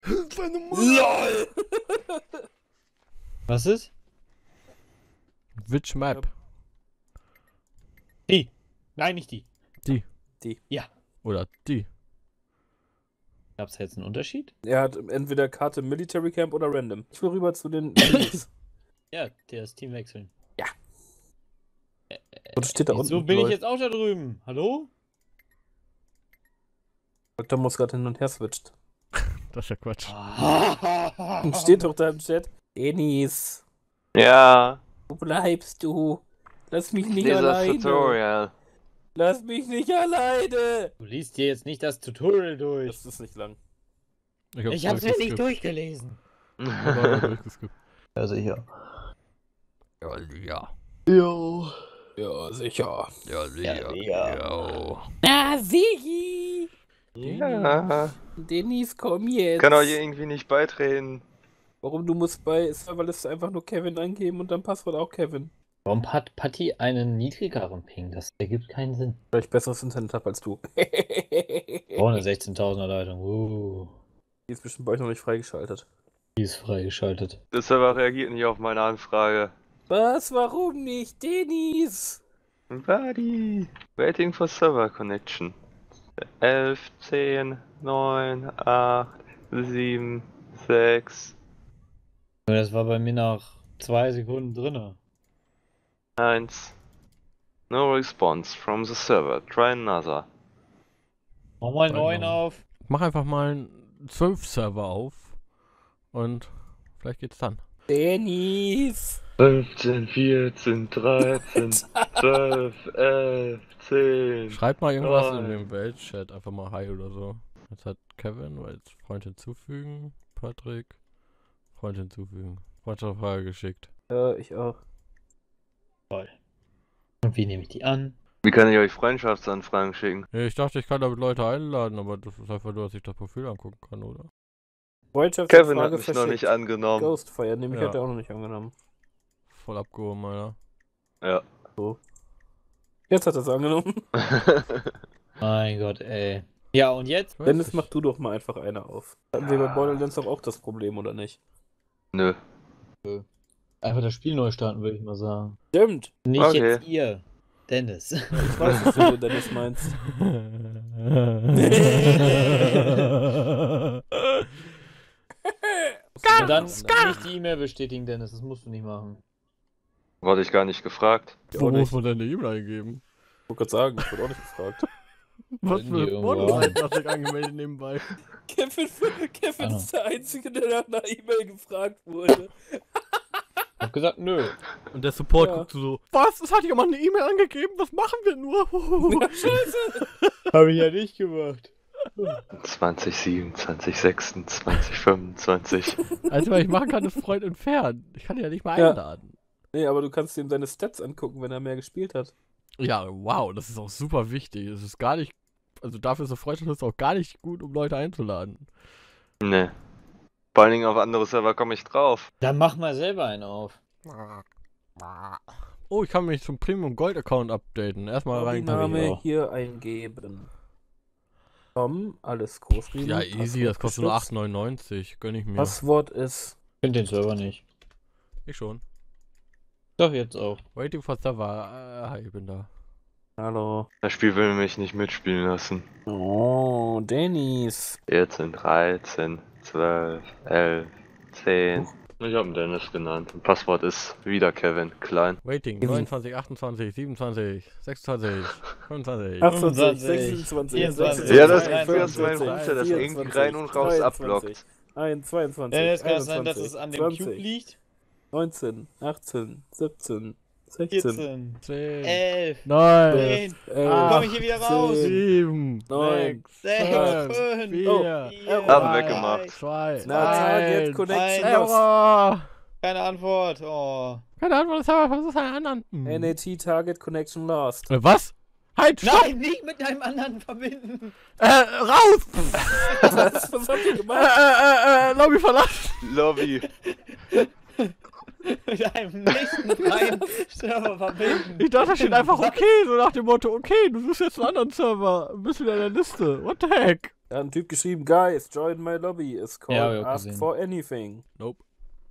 LOL! Was ist? Which Map? Die. Nein, nicht die. Die. Ja. Oder die? Gab's jetzt einen Unterschied? Er hat entweder Karte Military Camp oder Random. Ich will rüber zu den Minis. Ja, das Team wechseln. Und steht da unten. So bin ich lol. jetzt auch da drüben. Hallo? Dr. muss gerade hin und her switcht. Das ist ja Quatsch. Und steht doch da im Chat. Dennis, Ja, wo bleibst du? Lass mich nicht dieses alleine. Tutorial. Lass mich nicht alleine. Du liest dir jetzt nicht das Tutorial durch. Das ist nicht lang. Ich hab's mir nicht durchgelesen. durchgeskippt. Ja, sicher. Ja, ja. Jo. Ja, sicher. Ja, Ja. ja. Na, Sigi. Ja, Dennis, komm jetzt. kann euch irgendwie nicht beitreten. Warum? Du musst bei Serverliste einfach nur Kevin eingeben und dann Passwort auch Kevin. Warum hat Patty einen niedrigeren Ping? Das ergibt keinen Sinn. Weil ich besseres Internet habe als du. Oh, eine 16.000er Leitung. Die ist bestimmt bei euch noch nicht freigeschaltet. Die ist freigeschaltet. Der Server reagiert nicht auf meine Anfrage. Was? Warum nicht? Dennis? Buddy. Waiting for server connection. 11, 10, 9, 8, 7, 6, Das war bei mir nach 2 Sekunden drinne. 1. No response from the server. Try another. Mach mal einen neuen auf. Mach einfach mal einen 12-Server auf. Und vielleicht geht's dann. Dennis! 15, 14, 13, 12, 11, 10. Schreib mal irgendwas in Nein. dem Weltchat. Einfach mal Hi oder so. Jetzt hat Kevin, weil jetzt Freund hinzufügen. Patrick. Freund hinzufügen. Freundschaftsanfrage geschickt. Ja, ich auch. Toll. Und wie nehme ich die an? Wie kann ich euch Freundschaftsanfragen schicken? Ja, ich dachte, ich kann damit Leute einladen, aber das ist einfach nur, dass ich das Profil angucken kann, oder? Kevin hat mich noch nicht angenommen. Ghostfire, nämlich Ja. hat er auch noch nicht angenommen. Voll abgehoben, Alter. Ja. Jetzt hat er es angenommen. Mein Gott, ey. Ja, und jetzt? Weiß Dennis, ich. mach du doch mal einfach eine auf. Hatten wir bei Borderlands doch auch das Problem, oder nicht? Nö. Einfach das Spiel neu starten, würde ich mal sagen. Stimmt. Nicht Okay. jetzt ihr, Dennis. Ich weiß, was du Dennis meinst. Und dann nicht die E-Mail bestätigen, Dennis. Das musst du nicht machen. Wurde ich gar nicht gefragt. Ich Wo auch muss nicht. man denn eine E-Mail eingeben? Ich wollte gerade sagen, ich wurde auch nicht gefragt. Was Wenn für die eine irgendwo Pornoseite hast du angemeldet nebenbei? Kevin Ah. ist der Einzige, der nach einer E-Mail gefragt wurde. Hab gesagt, nö. Und der Support Ja. guckt so, was? Es hat jemand eine E-Mail angegeben? Was machen wir nur? Hab ich ja nicht gemacht. 2027, 26, 25. Also, was ich machen kann, ist Freund entfernen. Ich kann ihn ja nicht mal Ja. einladen. Nee, aber du kannst ihm seine Stats angucken, wenn er mehr gespielt hat. Ja, wow, das ist auch super wichtig. Es ist gar nicht, also dafür ist eine Freundschaft ist auch gar nicht gut, um Leute einzuladen. Nee. Vor allen Dingen auf andere Server komme ich drauf. Dann mach mal selber einen auf. Oh, ich kann mich zum Premium Gold Account updaten. Erstmal rein. Name hier eingeben. Tom, alles groß geschrieben. Ja, easy, das kostet nur gestützt. 8,99. Gönn ich mir. Passwort ist. Ich finde den Server nicht. Ich schon. Doch, jetzt auch. Waiting for Server. Hi, ich bin da. Hallo. Das Spiel will mich nicht mitspielen lassen. Oh, Dennis. 14, 13, 12, 11, 10. Ich habe ihn Dennis genannt. Und Passwort ist wieder Kevin, klein. Waiting, Kevin. 29, 28, 27, 26, 25. 28, 25, 26, 24. Ja, das ist 25, mein Router, das irgendwie rein und raus 23, abblockt. 22, Dennis, kann es sein, dass 21, es an dem 20, Cube liegt? 19, 18, 17, 16, 14, 10, 11, 9, 10. 11, Komm ich hier wieder raus? 7, 9, 6, 5, 4, Haben weggemacht. 2, Na, Target Connection Eins. lost. Error! Keine Antwort. Oh. Keine Ahnung, was ist ein anderen? NAT Target Connection lost. Was? Halt, stopp! Nein, nicht mit einem anderen verbinden. Raus! Was habt ihr gemacht? Lobby verlassen! Lobby. Mit einem nächsten freien Server verbinden. Ich dachte, da steht einfach okay, so nach dem Motto, okay, du suchst jetzt einen anderen Server, bist wieder in der Liste. What the heck? Da hat ein Typ geschrieben, Guys, join my lobby. It's called Ja, hab ich auch Ask gesehen. for Anything. Nope.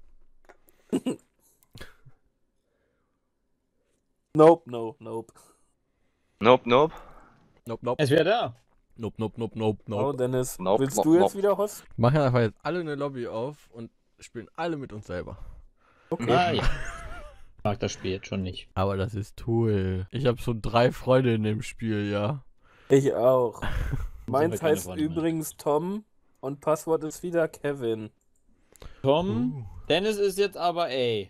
Nope, no, nope. Nope, nope. Nope, nope. Er ist wieder da. Nope, nope, nope, nope, Oh, nope. Dennis, Nope, willst nope, du jetzt nope. wieder Host? Machen einfach jetzt alle eine Lobby auf und spielen alle mit uns selber. Okay. Ah, ja. Ich mag das Spiel jetzt schon nicht. Aber das ist cool. Ich habe schon 3 Freunde in dem Spiel, ja. Ich auch. Meins keine heißt Freunde mehr. übrigens Tom und Passwort ist wieder Kevin. Tom, Dennis ist jetzt aber ey.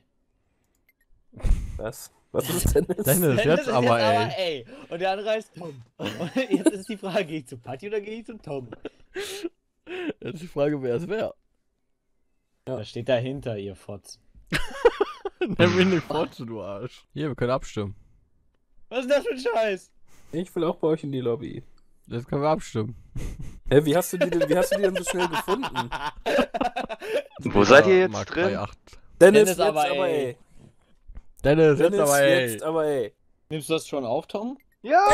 Was? Was ist Dennis? Dennis, jetzt aber ey. ey. Und der andere heißt Tom. Und jetzt ist die Frage, gehe ich zu Patti oder gehe ich zu Tom? Jetzt die Frage, wer es wäre. Was steht dahinter, ihr Fotz? Nimm mich nicht vor, du Arsch. Hier, wir können abstimmen. Was ist das für ein Scheiß? Ich will auch bei euch in die Lobby. Jetzt können wir abstimmen. Hä, wie hast du die denn so schnell gefunden? Wo seid ihr jetzt Mark drin? 3.8. Dennis, Dennis, jetzt aber aber ey. ey. Dennis, jetzt Dennis, aber ey. jetzt aber ey. Nimmst du das schon auf, Tom? Ja!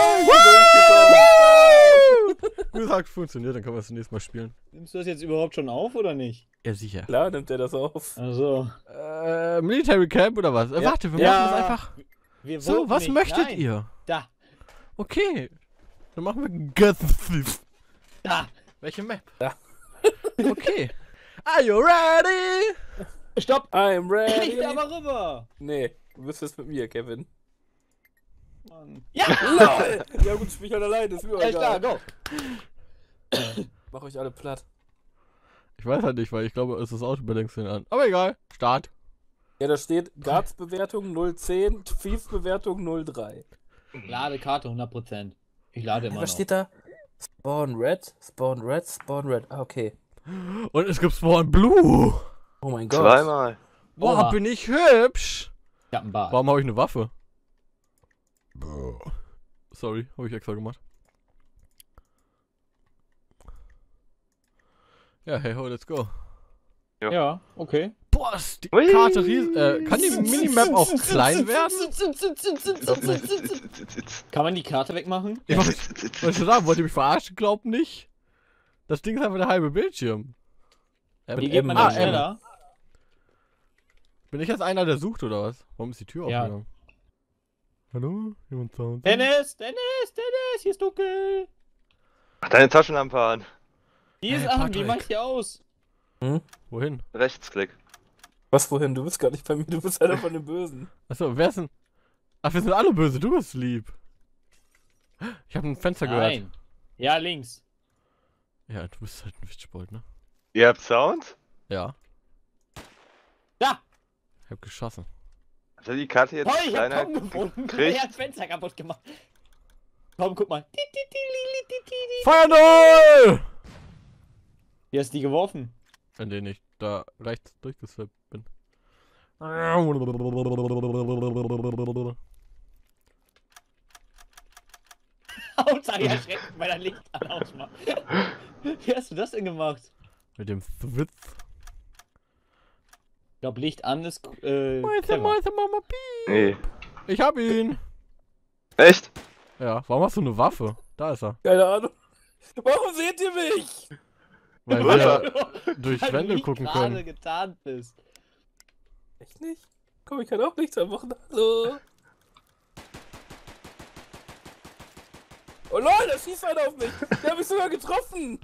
Gut, hat funktioniert, dann können wir es nächstes Mal spielen. Nimmst du das jetzt überhaupt schon auf oder nicht? Ja, sicher. Klar nimmt er das auf. Also. Military Camp oder was? Ja. Warte, wir Ja. machen das einfach. Wir So, voten was nicht. möchtet Nein. ihr? Da. Okay. Dann machen wir Götzif. Da. Welche Map? Da. Okay. Are you ready? Stopp. I'm ready. Nicht aber rüber. Nee, du bist jetzt mit mir, Kevin. Mann. Ja. LOL! Ja gut, spiel ich halt alleine, ist mir Alles klar, egal. go. Mach euch alle platt. Ich weiß halt nicht, weil ich glaube, es ist Auto bei Links an. Aber egal. Start. Ja, da steht Guards-Bewertung 010, Thieves-Bewertung 03. Ladekarte 100%. Ich lade immer Was noch. steht da? Spawn Red, Spawn Red, Spawn Red. Ah, okay. Und es gibt Spawn Blue. Oh mein Gott. Zweimal. Boah, Oha. bin ich hübsch. Ich hab einen Bart. Warum habe ich eine Waffe? Sorry, habe ich extra gemacht. Ja, hey ho, let's go. Ja, okay. Boah, ist die Hui. Karte riesig. Kann die Minimap auch klein werden? Kann man die Karte wegmachen? Ich wollte schon sagen, wollt ihr mich verarschen? Glaubt nicht. Das Ding ist einfach der halbe Bildschirm. Wie geht man M. da Ah, schneller? Bin ich jetzt einer, der sucht oder was? Warum ist die Tür Ja. aufgegangen? Hallo? Jemand sound? Dennis, hier ist dunkel. Mach deine Taschenlampe an. Die ist Hey, an, wie Patrick. mach ich die aus? Wohin? Rechtsklick. Was, wohin? Du bist gar nicht bei mir, du bist einer von den Bösen. Achso, wer ist denn? Ach, wir sind alle böse, du bist lieb. Ich habe ein Fenster gehört. Nein. Ja, links. Ja, du bist halt ein Witzbold, ne? Ihr habt Sound? Ja. Da! Ich hab geschossen. Hat er die Karte jetzt Toll, ich hab kleiner Tom gefunden. gekriegt? Er hat das Fenster kaputt gemacht. Tom, guck mal. Feuer null! Wie hast du die geworfen? In den ich da rechts durchgeswippt bin. Hauptsache erschrecken, weil er Licht an ausmacht. Wie hast du das denn gemacht? Mit dem Switz. Ich glaube, Licht an ist. Mäuse, clever. Mäuse, Mama, Piep. Nee. Ich hab ihn. Echt? Ja, warum hast du eine Waffe? Da ist er. Keine Ahnung. Warum seht ihr mich? Weil Wo ist wir durch Weil du Wände nicht gucken gerade können. getarnt bist. Echt nicht? Komm, ich kann auch nichts machen. Hallo. Oh lol, da schießt einer auf mich. Der hat mich sogar getroffen.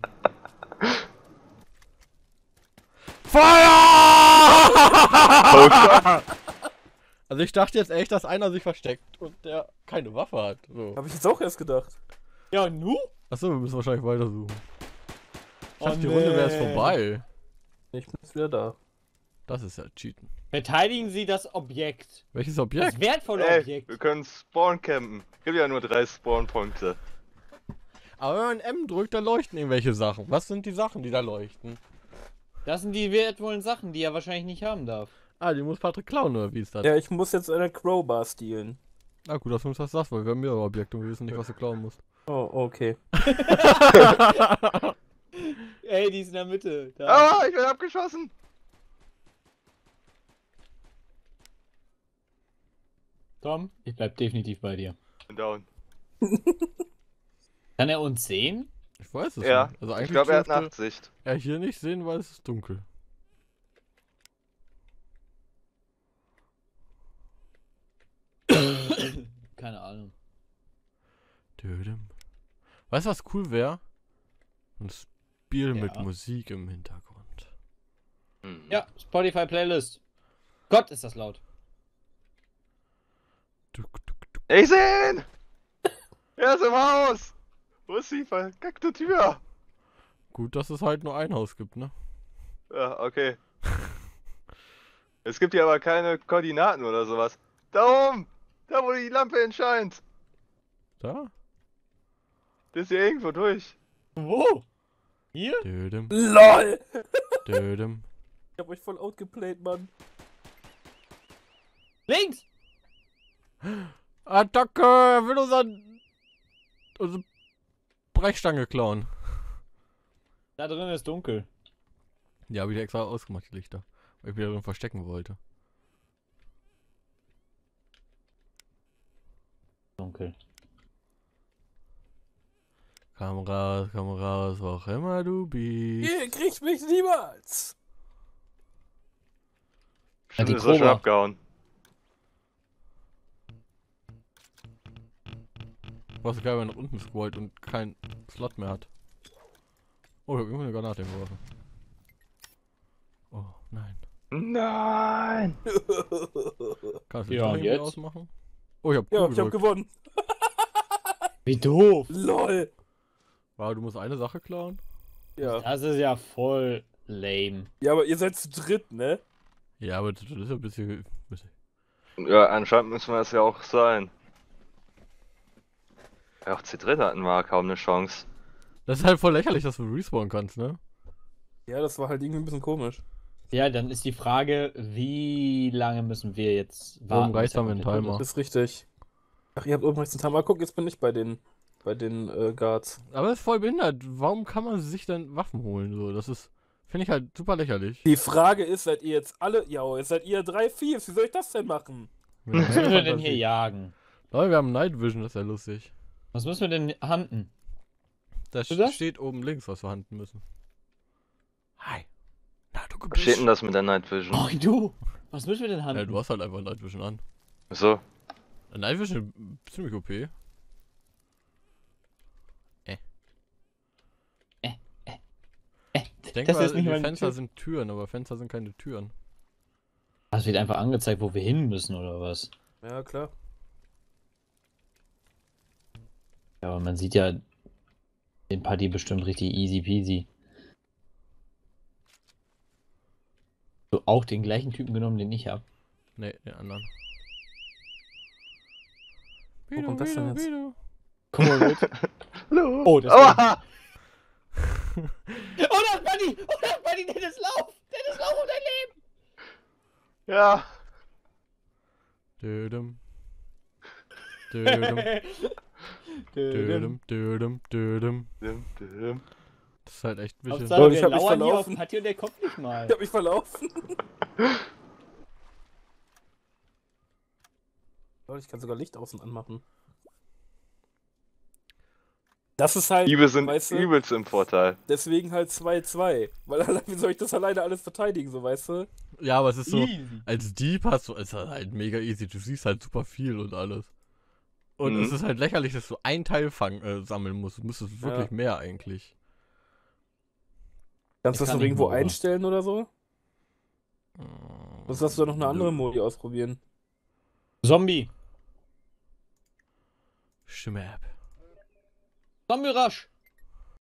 Feuer! Also ich dachte jetzt echt, dass einer sich versteckt und der keine Waffe hat. So. Hab ich jetzt auch erst gedacht. Ja, nu? Achso, wir müssen wahrscheinlich weitersuchen. Ich Oh, dachte, die Runde wäre jetzt nee. vorbei. Ich bin jetzt wieder da. Das ist ja Cheaten. Verteidigen Sie das Objekt. Welches Das Objekt? wertvolle Ey, Objekt. wir können Spawn campen. Gibt ja nur 3 Spawn-Punkte. Aber wenn man M drückt, dann leuchten irgendwelche Sachen. Was sind die Sachen, die da leuchten? Das sind die wertvollen Sachen, die er wahrscheinlich nicht haben darf. Ah, die muss Patrick klauen, oder wie ist das? Ja, ich muss jetzt eine Crowbar stehlen. Ah, gut, dass du uns das sagst, weil wir haben mehrere Objekte und wir wissen nicht, was du klauen musst. Oh, okay. Ey, die ist in der Mitte. Da. Ah, ich werde abgeschossen. Tom, ich bleib definitiv bei dir. Bin down. Kann er uns sehen? Ich weiß es Ja, nicht. Also ich eigentlich glaube, er hat dürfte Nachtsicht. er hier nicht sehen, weil es ist dunkel. Keine Ahnung. Dödem. Weißt du, was cool wäre? Ein Spiel mit Ja. Musik im Hintergrund. Mhm. Ja, Spotify-Playlist. Gott, ist das laut. Duck, duck, duck. Ich seh ihn! Er ist im Haus! Wo ist die verkackte Tür? Gut, dass es halt nur ein Haus gibt, ne? Ja, okay. Es gibt hier aber keine Koordinaten oder sowas. Da oben! Da, wo die Lampe entscheint! Da? Das ist hier irgendwo durch. Wo? Hier? Dödem, LOL! dödem. Ich hab euch voll outgeplayt, Mann. Links! Attacke! Er will unsere Brechstange klauen. Da drin ist dunkel. Ja, habe ich extra ausgemacht, die Lichter. Weil ich wieder drin verstecken wollte. Dunkel. Komm raus, wo auch immer du bist. Ihr kriegt mich niemals! Ja, die Stimmt, ist er schon Cobra. abgehauen. Was geil, wenn er nach unten scrollt und keinen Slot mehr hat. Oh, ich hab irgendwo eine Granate geworfen. Oh, nein. Nein! Kannst du Ja, das und irgendwie jetzt? ausmachen? Oh, ich hab Ja, Q ich hab gedrückt. gewonnen. Wie doof. LOL! Wow, du musst eine Sache klauen? Ja. Das ist ja voll lame. Ja, aber ihr seid zu dritt, ne? Ja, aber das ist ja ein bisschen... Ja, anscheinend müssen wir es ja auch sein. Ja, auch zu dritt hatten wir kaum eine Chance. Das ist halt voll lächerlich, dass du respawnen kannst, ne? Ja, das war halt irgendwie ein bisschen komisch. Ja, dann ist die Frage, wie lange müssen wir jetzt warten? Oben rechts bis er haben wir einen komplett tot Timer. Das ist richtig. Ach, ihr habt oben rechts einen Timer. Guck, jetzt bin ich bei den Guards. Aber das ist voll behindert. Warum kann man sich dann Waffen holen? So, das ist... Finde ich halt super lächerlich. Die Frage ist, seid ihr jetzt alle... Ja, jetzt seid ihr 3 Thieves. Wie soll ich das denn machen? Ja, ist? Was müssen wir denn hier jagen? Leute, wir haben Night Vision, das ist ja lustig. Was müssen wir denn handen? Da du das? steht oben links, was wir handeln müssen. Hi. Na, du Was steht denn das mit der Night Vision? Oh, du! Was müssen wir denn Ja, handen? du hast halt einfach Night Vision an. So. Night Vision ist ziemlich OP. Ich denke Das mal, ist nicht die meine Fenster Tür. sind Türen, aber Fenster sind keine Türen. Es wird einfach angezeigt, wo wir hin müssen, oder was? Ja, klar. Ja, aber man sieht ja den Paddy bestimmt richtig easy peasy. Du auch den gleichen Typen genommen, den ich hab. Ne, den anderen. Wo kommt das denn jetzt? Guck mal mit. Hallo? Oh, das Aua! Oh, das Paddy! Oh, das Paddy! Dennis, lauf! Dennis, lauf um dein Leben! Ja. Dödem. Dödem. Dödem. Dödem. Dödem. Das ist halt echt ein bisschen... Hauptsache, Leute, ich wir hab mich lauern hier auf verlaufen. Paddy und der kommt nicht mal. Ich hab mich verlaufen. Leute, ich kann sogar Licht außen anmachen. Das ist halt, Diebe sind weißt du, übelst im Vorteil. deswegen halt 2-2. Weil allein, wie soll ich das alleine alles verteidigen, so, weißt du? Ja, aber es ist so... Easy. Als Dieb hast du... Es ist halt mega easy. Du siehst halt super viel und alles. Und Mhm. es ist halt lächerlich, dass du ein Teil sammeln musst. Du müsstest wirklich mehr eigentlich. Kannst du Ich das kann noch nicht irgendwo mehr, oder? einstellen oder so? Sonst hast du da noch eine andere Modi ausprobieren. Zombie! Stimme-App. Zombie Rush!